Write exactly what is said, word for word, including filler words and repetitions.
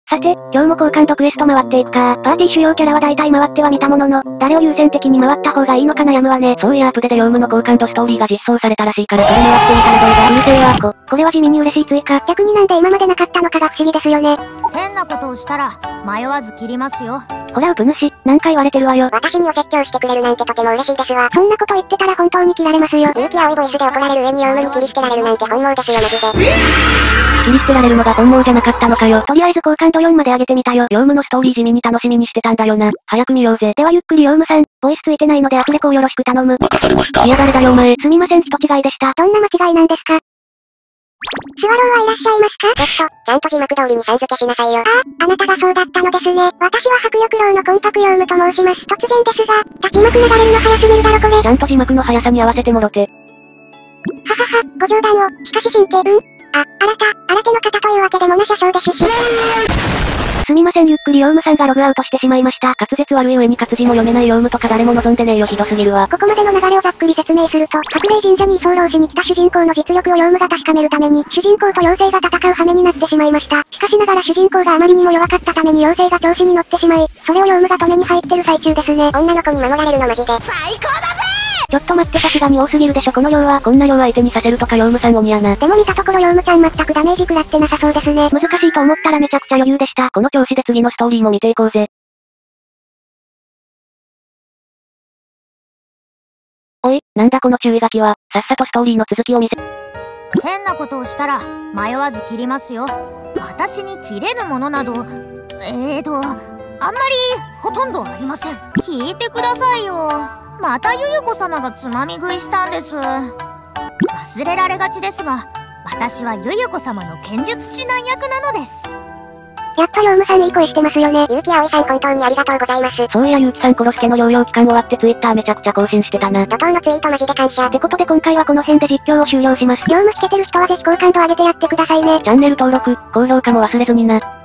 さて、今日も好感度クエスト回っていくか。パーティー主要キャラは大体回っては見たものの、誰を優先的に回った方がいいのか悩むわね。 そういやアプデでヨウムの好感度ストーリーが実装されたらしいからそれ回ってみたらどうだ。うるせえわ。 こ、これは地味に嬉しい追加。逆になんで今までなかったのかが不思議ですよね。 変なことをしたら、迷わず切りますよ。 ほらウプ主、何回言われてるわよ。 私にお説教してくれるなんてとても嬉しいですわ。 そんなこと言ってたら本当に切られますよ。 勇気青いボイスで怒られる上にヨウムに切り捨てられるなんて本望ですよマジで。 切り捨てられるのが本望じゃなかったのかよ。 とりあえず好感度よんまで上げてみたよ。 ヨウムのストーリー地味に楽しみにしてたんだよな。早く見ようぜ。 ではゆっくりヨウムさん、ボイスついてないのでアフレコをよろしく頼む。 いや誰だよお前。 すみません人違いでした。どんな間違いなんですか？ スワローはいらっしゃいますか？ちょっと、ちゃんと字幕通りにさん付けしなさいよ。ああ、あなたがそうだったのですね。私は白翼楼のコンパクヨウムと申します。突然ですが、字幕流れるの早すぎるだろこれ。 ちゃんと字幕の速さに合わせてもろて。 ははは、ご冗談を。しかし進呈、うんあ、新た、新手の方というわけでもな車掌で出資。 すみませんゆっくりヨウムさんがログアウトしてしまいました。 滑舌悪い上に活字も読めないヨウムとか誰も望んでねえよひどすぎるわ。 ここまでの流れをざっくり説明すると、白霊神社に居候しに来た主人公の実力をヨウムが確かめるために、主人公と妖精が戦う羽目になってしまいました。しかしながら主人公があまりにも弱かったために妖精が調子に乗ってしまい、それをヨウムが止めに入ってる最中ですね。 女の子に守られるのマジで。 最高だぜ！ ちょっと待ってさすがに多すぎるでしょこの量は。 こんな量相手にさせるとかヨウムさん鬼やな。 でも見たところヨウムちゃん全くダメージ食らってなさそうですね。難しいと思ったらめちゃくちゃ余裕でした。 この調子で次のストーリーも見ていこうぜ。おい、なんだこの注意書きは。さっさとストーリーの続きを見せ。 変なことをしたら、迷わず切りますよ。私に切れるものなど、えーと、あんまり、ほとんどありません。聞いてくださいよ。またゆゆこ様がつまみ食いしたんです。忘れられがちですが、私はゆゆこ様の剣術指南役なのです。 やっぱヨウムさんいい声してますよね。 ゆうきあおいさん本当にありがとうございます。 そういやゆうきさんコロスケの療養期間終わってツイッターめちゃくちゃ更新してたな。 怒涛のツイートマジで感謝。 ってことで今回はこの辺で実況を終了します。業務しててる人はぜひ好感度上げてやってくださいね。 チャンネル登録、高評価も忘れずにな。